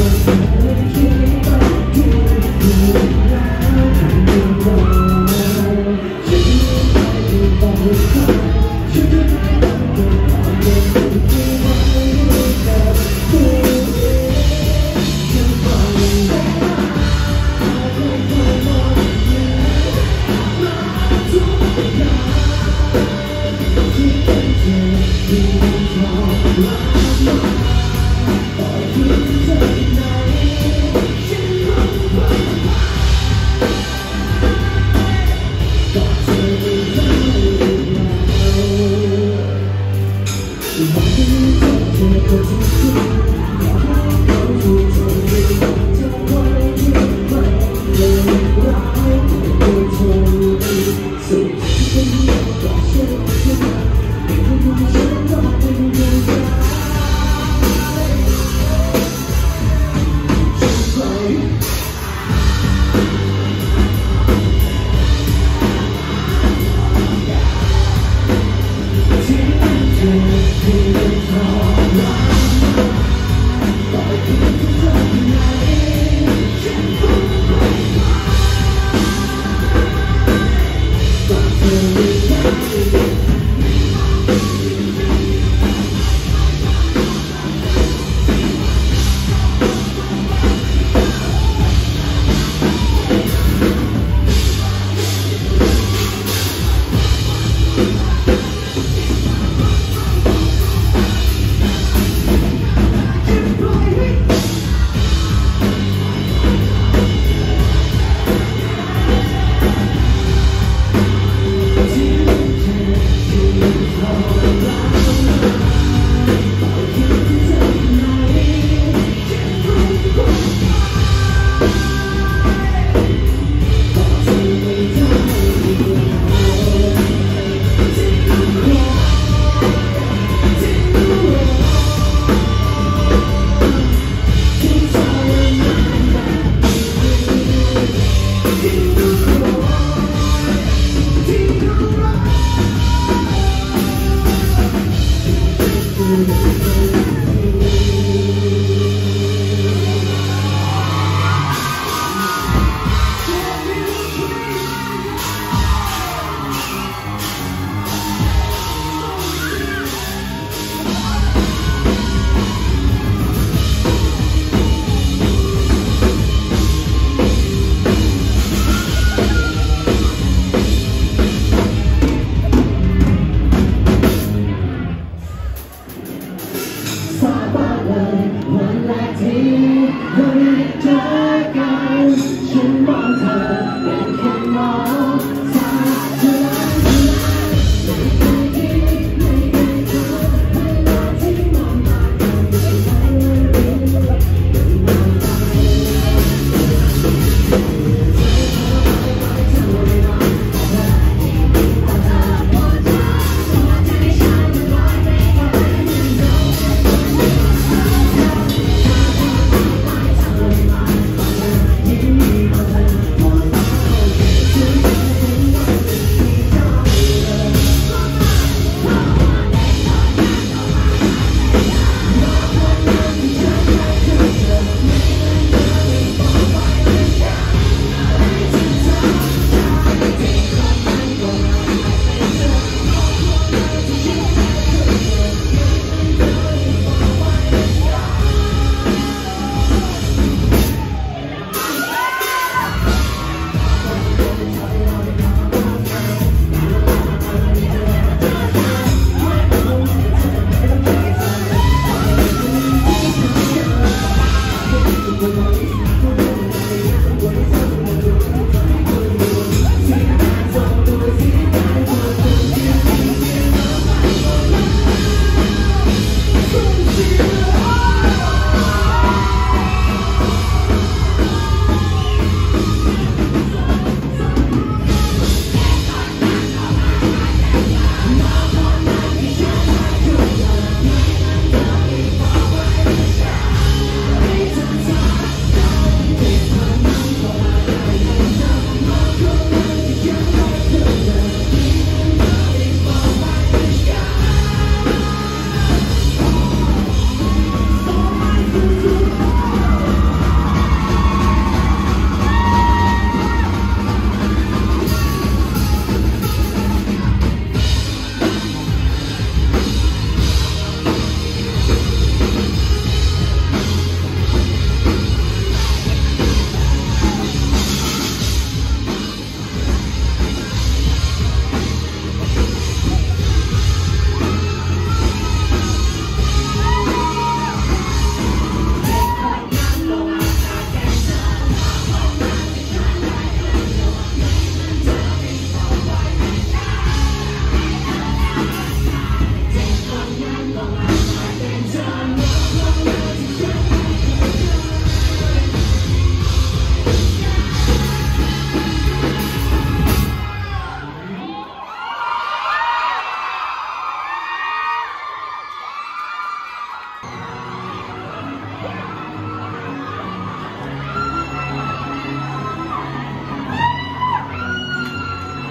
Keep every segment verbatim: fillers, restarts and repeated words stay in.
We'll be right back.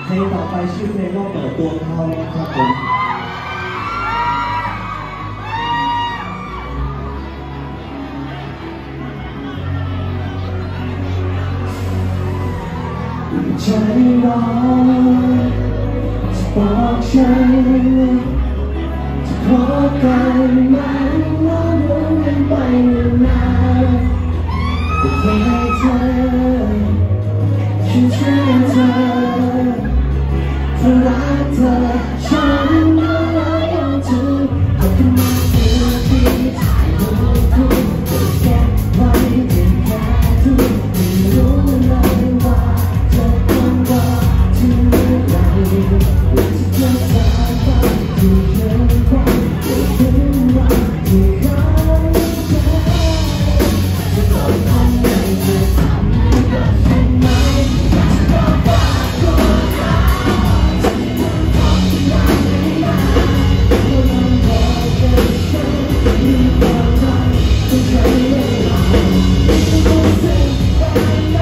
เพลงต่อไปชื่อเพลงว่าเปิดตัวเขานะครับผมใจร้อนจะบอกฉันจะขอกันไหมว่าเมื่อมันไปนานก็แค่เธอฉันเชื่อเธอเธอรักเธอฉันก็เลยเอาเธอเอาขึ้นมาเพื่อที่ถ่ายรูปคุณเก็บไว้เป็นแค่ทุกไม่รู้เลยว่าจะต้องรอถึงเมื่อไหร่ว่าจะเจอเธอบ้างที่เคยพบจะถึงวันที่เคยเจอจะต้องทำไงจะทำกับฉันไหมจะบอกว่าตัวเราจะไม่ต้องทำยังไงนะตัวเราพอจะใช้มีความรักต้องใช้เวลาไม่ต้องเส้นไปไหน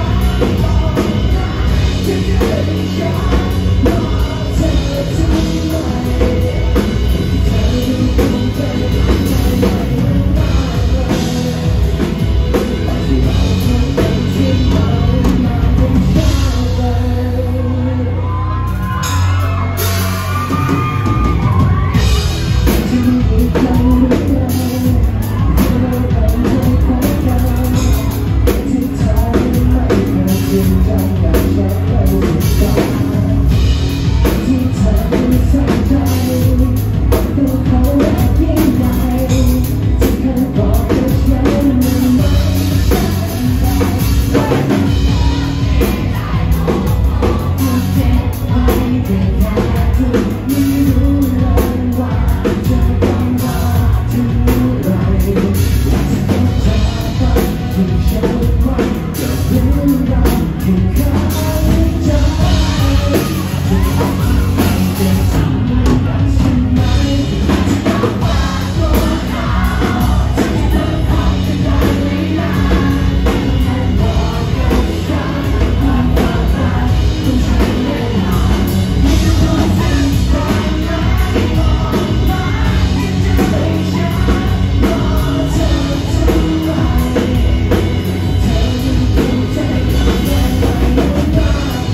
จะเกิดฉันรอเธอถึงไหนเธอคงใจใจไม่ได้ที่เราคงเป็นที่เรามาเป็นเช้าไปที่มีใครรู้ไหมเราเป็นคนของเราที่เธอไม่เคยจริงจังกับฉันเลยสักครั้งที่เธอไม่สนใจตัวเขาและยิ่งใหญ่ที่เคยบอกกับฉันมันไม่ใช่เราเจ็บไปแต่แค่ทุกไม่รู้เลยว่าจะต้องรอถึงเมื่อไหร่อยากจะพบเธอบ้างที่ฉันไว้กับเรื่องราวที่เคยเจอจะทำกับฉันไหมจะบอกว่าตัวเราจะไม่ต้องทำกันได้เลยนะแค่บอกกับฉันว่าความรักต้องใช้เวลาไม่ต้องเส้นไปไหนบอกมาจะให้ฉันรอเธอถึงไหนเธอยังคงใจกับแม่ไม่ได้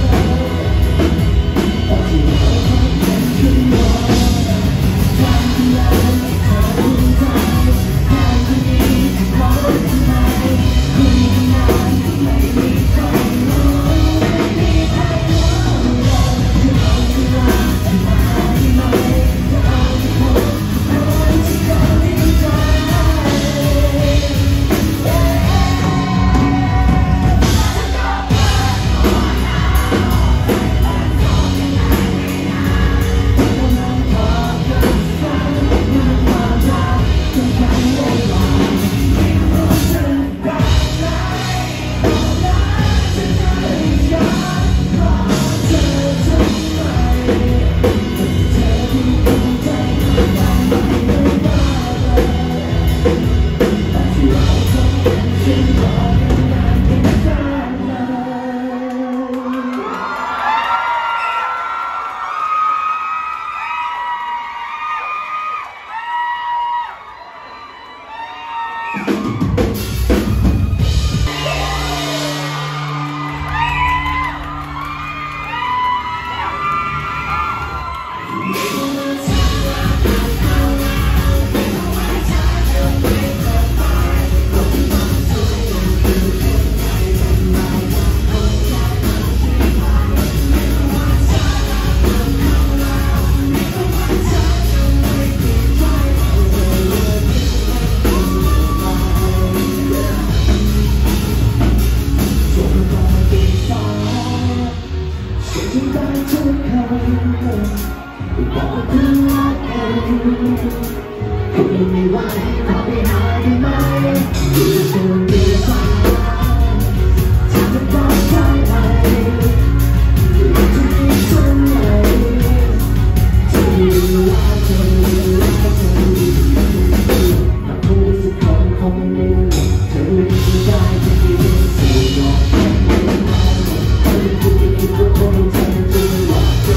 ตอนที่เราพบกันขึ้นมาวันที่เราไม่เคยรู้ใจใครคนนี้จะขอทำไมคุยกันนานไม่มีใครรู้ไม่มีใครรู้เราจะเอาเวลาที่มาที่ไหนจะเอาที่พบคนที่เขาดีใจ We'll be right back.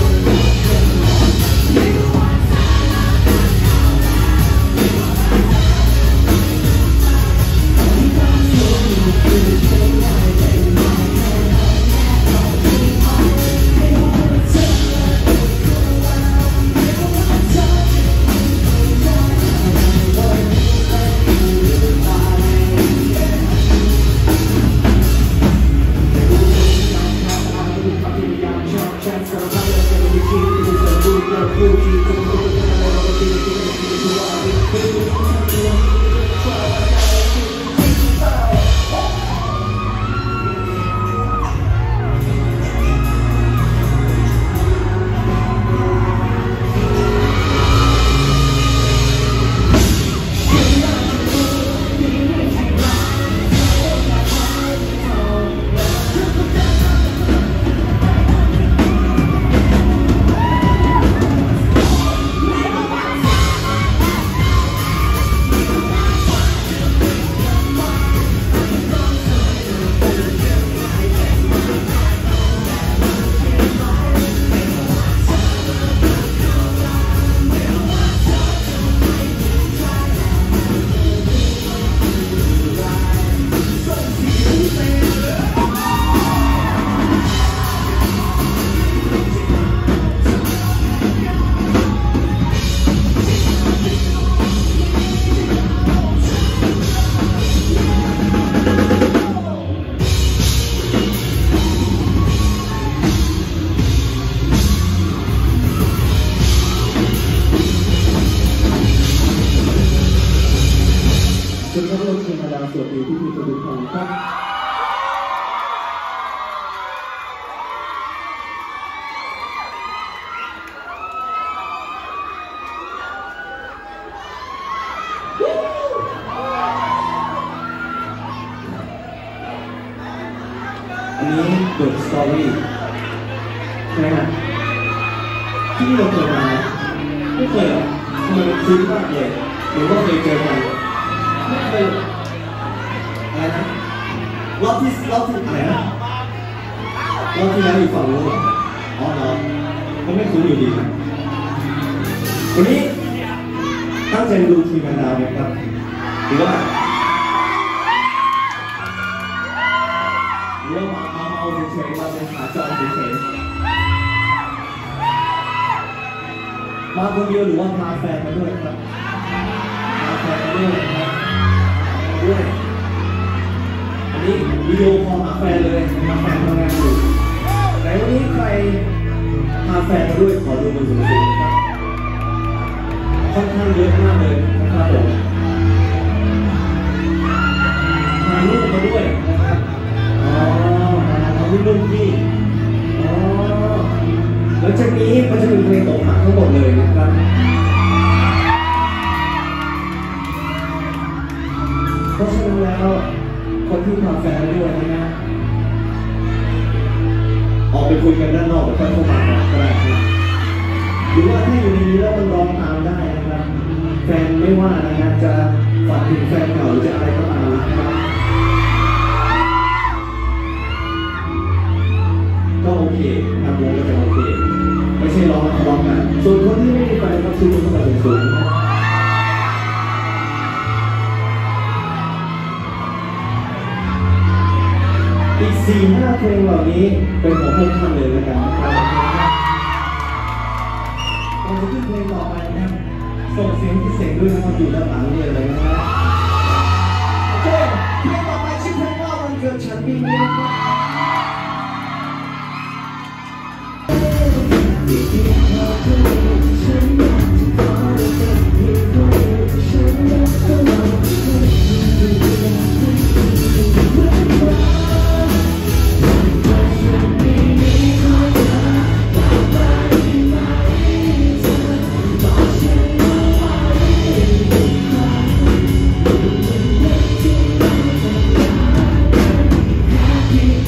ครับอันนี้เดอะสตอรี่ใช่ไหมฮะที่นี่เราเคยมาไม่เคยหรอทำไมมันคุ้นมากเลยหรือว่าเคยเจอกันไม่เคยอะไรนะรอบที่รอบที่อะไรนะรอบที่แล้วอยู่ฝั่งนู้นเหรออ๋อเหรอก็ไม่คุ้นอยู่ดีนะวันนี้ตั้งใจดูทีมงานดาวเนี่ยครับหรือว่าหรือว่ามาเมาเฉยๆเราเป็นขาจรเฉยๆมาคนเดียวหรือว่าพาแฟนมาด้วยครับพาแฟนมาด้วยครับด้วยอันนี้วิดีโอคอลหาแฟนเลยมาแฟนทำงานอยู่แต่วันนี้ใครพาแฟนมาด้วยขอดูมือถือครับค่อนข้างเยอะมากเลยนะครับผมพาลูกมาด้วยนะครับอ๋อมาลูกลูกพี่อ๋อแล้วจากนี้มันจะมีเพลงตกหนักทั้งหมดเลยนะครับเพราะฉะนั้นแล้วคนที่พาแฟนมาด้วยนะออกไปคุยกันด้านนอกหรือค่อยเข้ามาก็ได้ครับหรือว่าถ้าอยู่ในนี้แล้วมันร้องตามได้นะครับแฟนไม่ว่านะครับจะฝากถึงแฟนเก่าหรือจะอะไรก็ตามนะครับก็โอเคทำวงก็จะโอเคไม่ใช่ร้องร้องกันส่วนคนที่ไม่มีแฟนก็ชูมือขึ้นมาสูงๆนะอีกสี่ห้าเพลงเหล่านี้เป็นของพวกท่านเลยแล้วกันนะครับก่อนจะขึ้นเพลงต่อไปนะครับส่งเสียงพิเศษด้วยนะครับอยู่ด้านหลังนี่เลยนะครับโอเคเพลงต่อไปชื่อเพลงว่าวันเกิดฉันปีนี้นะครับ Happy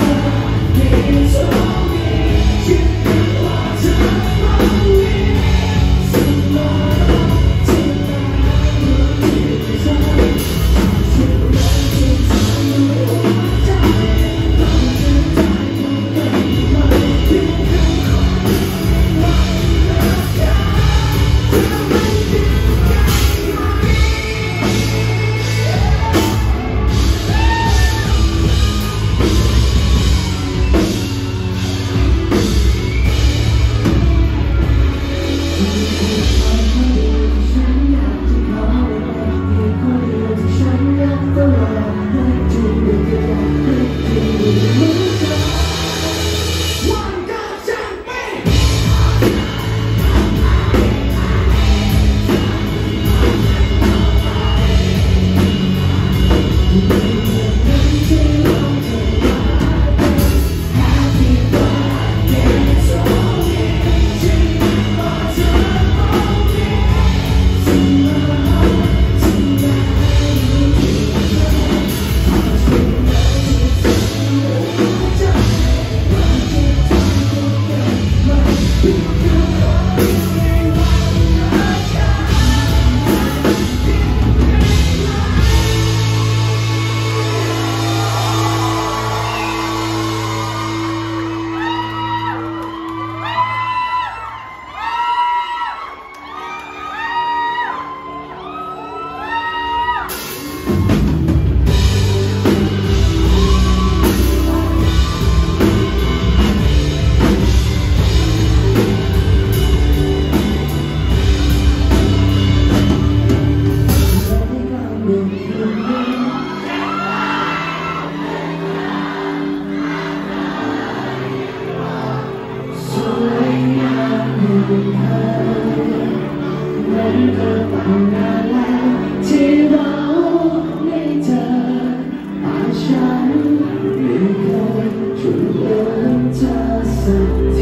นไม่เคยช่วยเหลือเธอสักที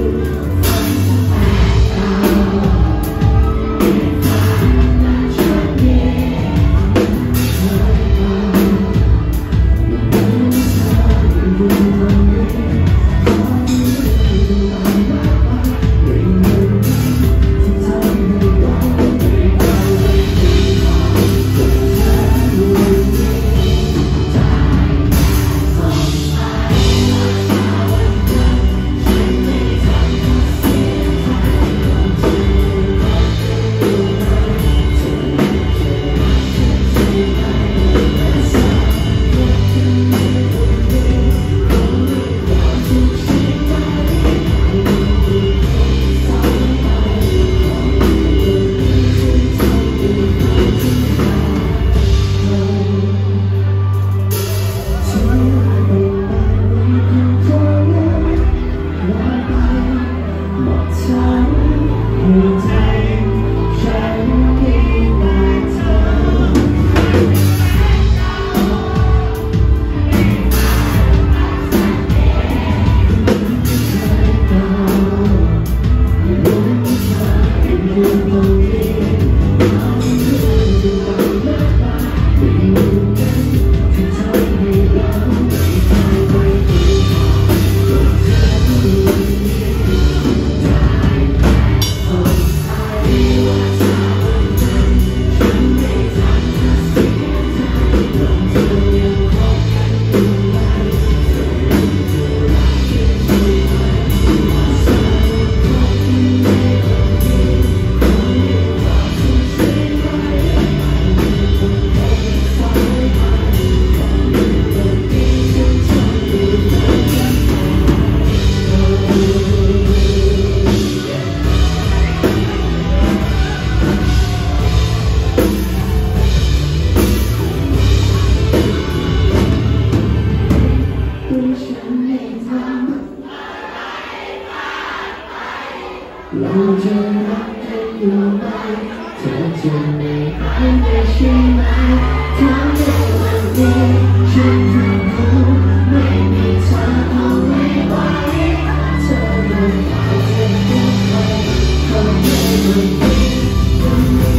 เราจะรักกันอยู่ไหมเธอจะไม่หายไปใช่ไหมถ้าในวันนี้ฉันรู้ไม่มีเธอเอาไม่ไหวเธอยังคอยเป็นผู้ใครทำให้วันนี้ยังไม่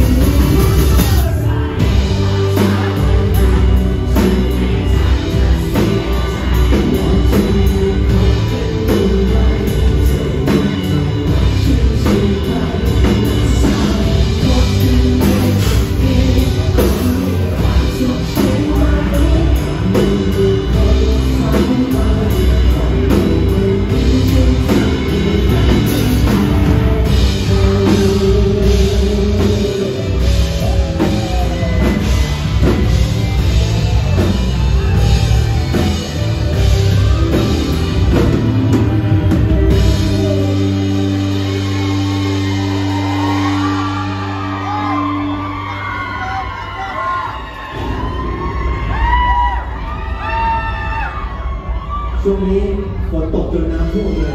ช่วงนี้ฝนตกจนน้ำท่วมเลย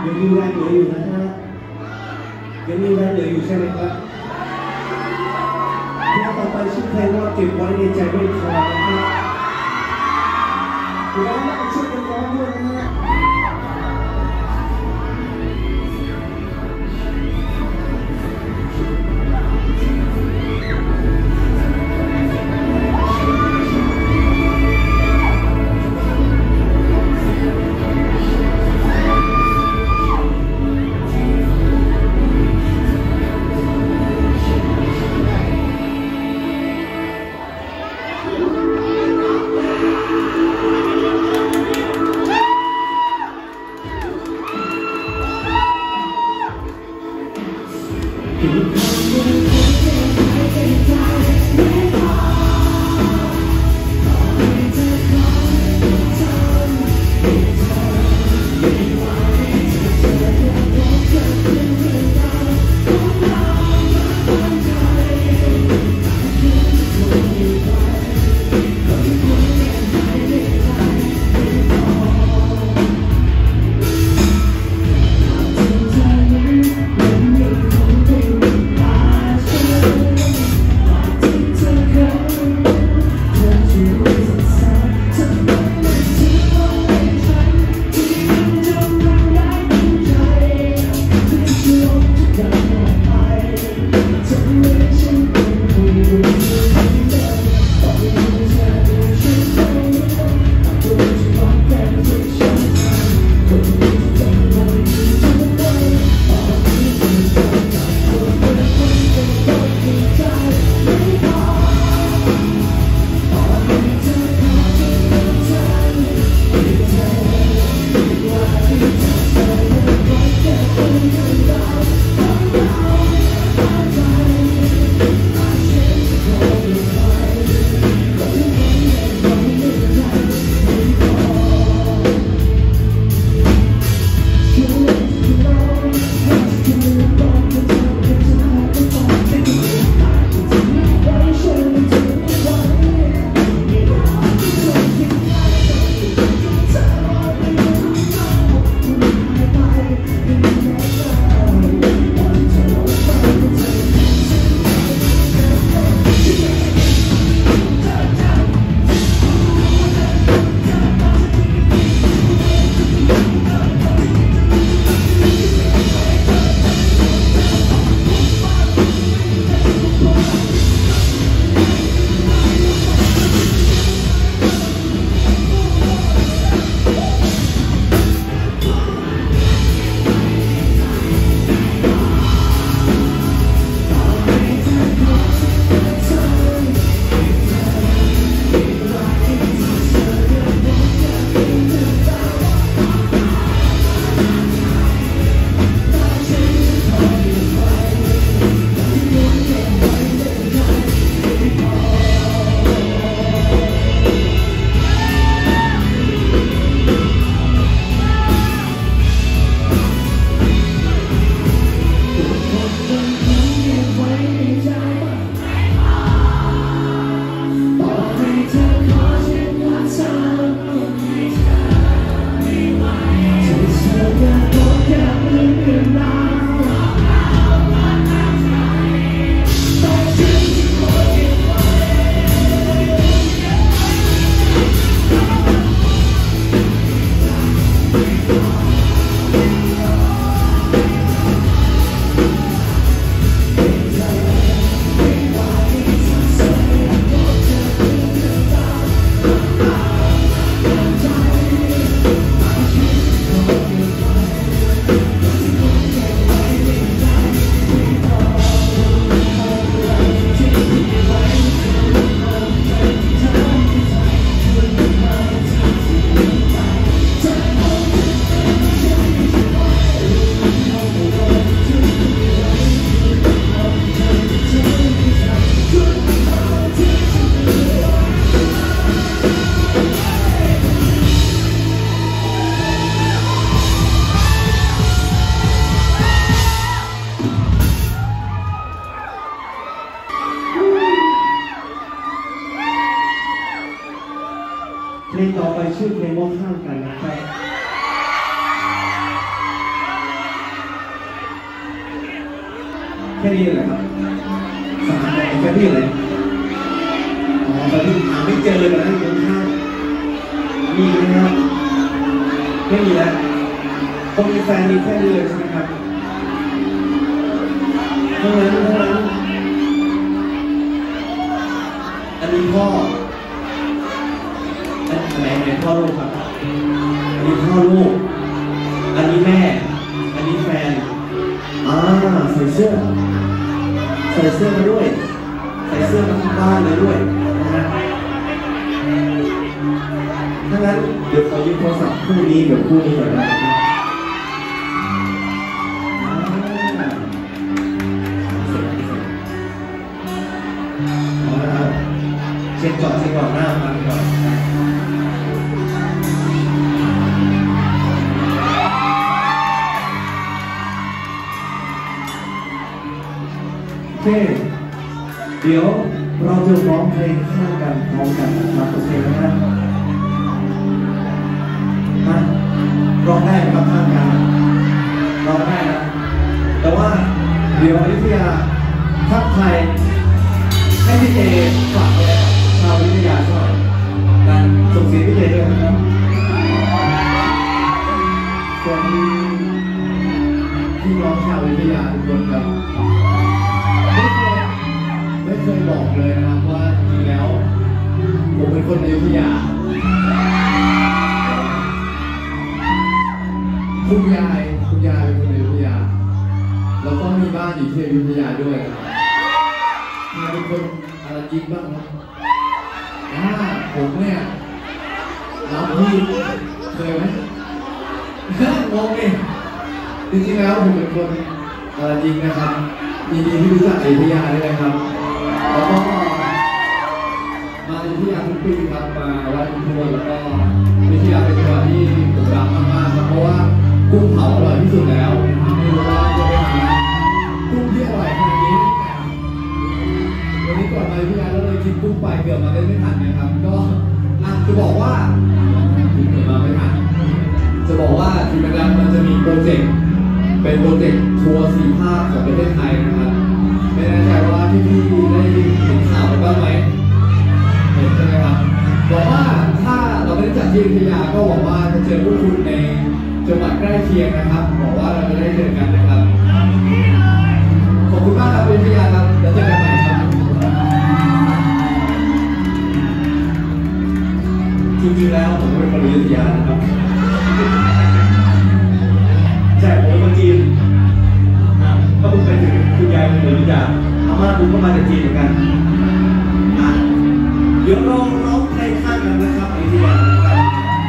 ยังมีแรงเหลืออยู่นะฮะยังมีแรงเหลืออยู่ใช่ไหมครับเพลงต่อไปชื่อเพลงว่าเก็บไว้ในใจไม่พอนะครับร้องแล้วช่วยกันร้องด้วยนะฮะเค่นี้เลยครับสามแค่นี้เลยอ๋อตอนนี้หาไม่เจอเลยนะอยู่ข้างมีไหมครับไม่มีแล้วคนมีแฟนมีแค่นี้เลยใช่ไหมครับเท่านั้นเท่านั้นอันนี้พ่ออันไหนไหนพ่อลูกครับอันนี้พ่อลูกอันนี้แม่อันนี้แฟนอ่าใส่เสื้อใส่เสื้อมาด้วยใส่เสื้อมาที่บ้านเลยด้วยนะฮะถ้างั้นเดี๋ยวขอยืมโทรศัพท์คู่นี้เดี๋ยวคู่นี้หน่อยนะเช็คก่อนเช็คก่อนหน้ามันก่อนโอเคเดี๋ยวเราจะร้องเพลงข้างกันพร้อมกันนะครับโอเคไหมฮะมาร้องได้ครับข้างกันร้องได้นะแต่ว่าเดี๋ยวอยุธยาทักไทยให้พี่เจฝากไปชาววิทยาหน่อยการส่งเสียงพี่เจด้วยนะครับสวัสดีพี่น้องชาววิทยาทุกคนครับไม่เคยไม่เคยบอกเลยนะครับว่าจริงแล้วผมเป็นคนอยุธยาคุณยายคุณยายเป็นคนอยุธยาแล้วก็มีบ้านอยู่ที่อยุธยาด้วยมาเป็นคนอะไรยิงบ้างครับอ่าผมเนี่ยรับพี่เคยไหมงงเองจริงๆแล้วผมเป็นคนอะไรยิงนะครับยินดีที่รู้จักอยุธยาด้วยนะครับแล้วก็มาอยุธยาทุกปีครับมาไหว้คุณทวดแล้วก็อยุธยาเป็นจังหวัดที่ผมรักมากๆครับเพราะว่ากุ้งเผาอร่อยที่สุดแล้วไม่รู้ว่าจะไปหากุ้งที่อร่อยขนาดนี้วันนี้ก่อนมาอยุธยาแล้วเลยกินกุ้งไปเกือบมาได้ไม่ทันนะครับก็จะบอกว่าเกือบมาไม่ทันจะบอกว่าทีมงานมันจะมีโปรเจกต์เป็นโปรเจกต์ทัวร์สี่ภาคของประเทศไทยนะครับไม่แน่ใจว่าพี่ๆได้เห็นข่าวบ้างไหมเห็นใช่ไหมครับบอกว่าถ้าเราไม่ได้จัดที่อยุธยาก็หวังว่าจะเจอพวกคุณในจังหวัดใกล้เคียงนะครับบอกว่าเราจะได้เจอกันนะครับขอบคุณมากครับอยุธยาครับแล้วเจอกันใหม่ครับจริงๆแล้วผมเป็นคนอยุธยานะครับใช่ผมเป็นคนจีนอ่ะก็เพิ่งไปถึงคุณยายเป็นคนอยุธยาอาม่าผมก็มาจากจีนเหมือนกันอ่ะเดี๋ยวเราร้องเพลงข้างกันนะครับอยุธยานะครับ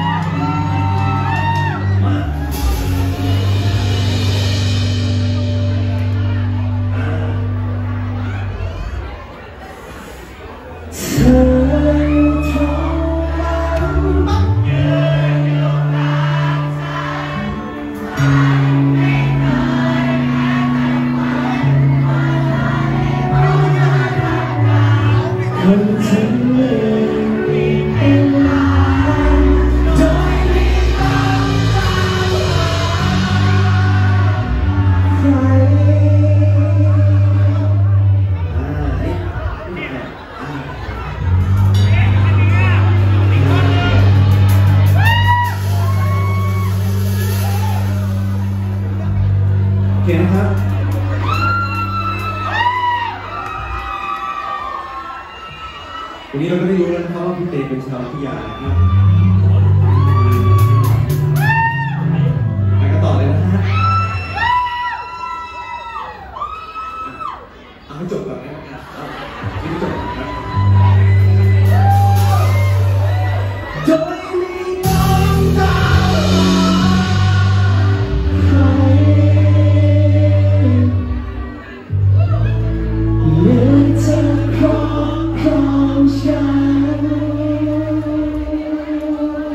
มาเธอคนที่ไม่มีเวลาโดยไม่ต้องการใครอ่านี่นี่แหละอ่าโอเคนะครับวันนี้เราก็ได้รู้แล้วนะครับว่าพี่เตเป็นชาวพิทยานะครับไปกันต่อเลยนะฮะเอาให้จบก่อนนะครับไม่จบนะครับโดยไม่ต้องการใครเหมือนเธอครอบครองฉัน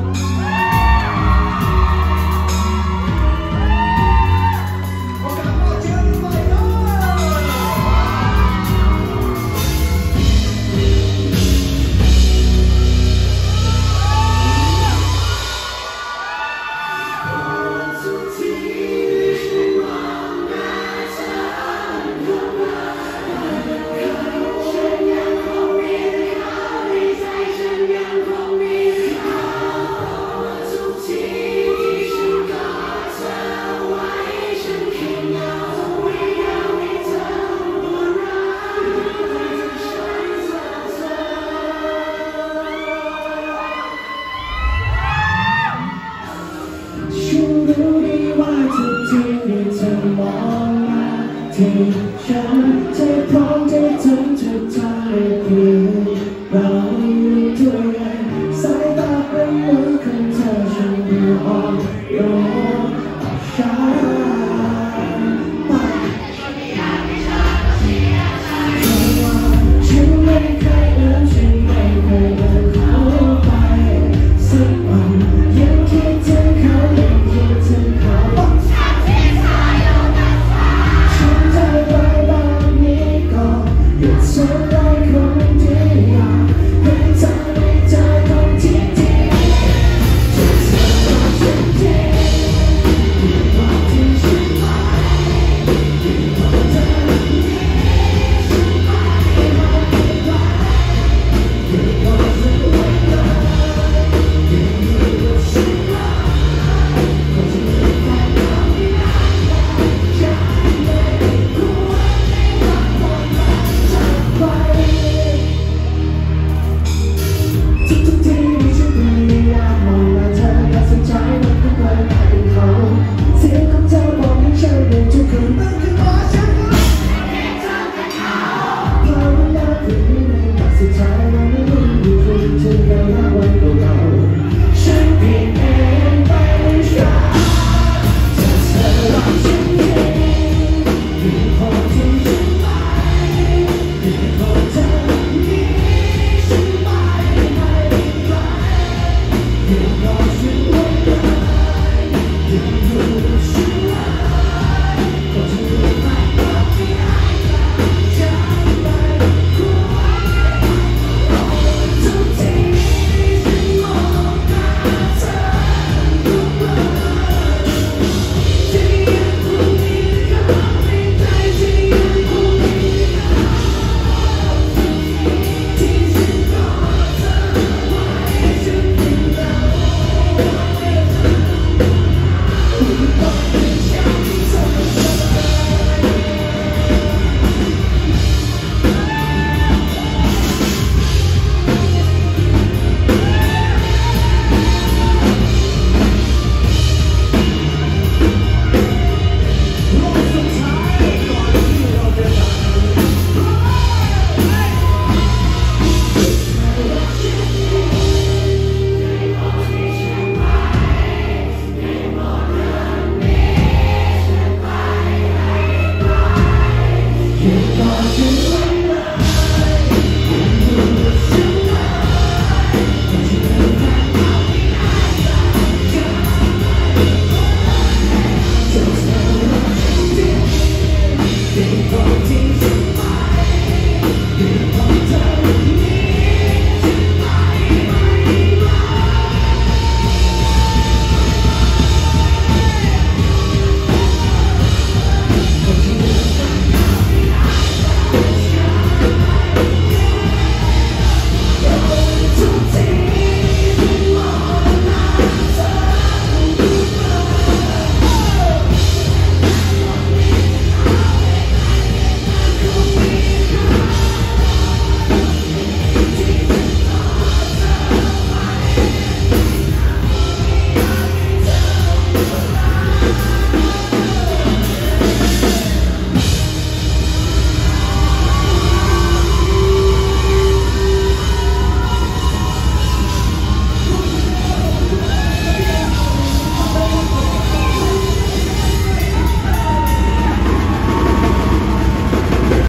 โอกาสหน้าเจอกันใหม่นะฉันรู้ดีว่าทุกทีที่เธอมองมาที่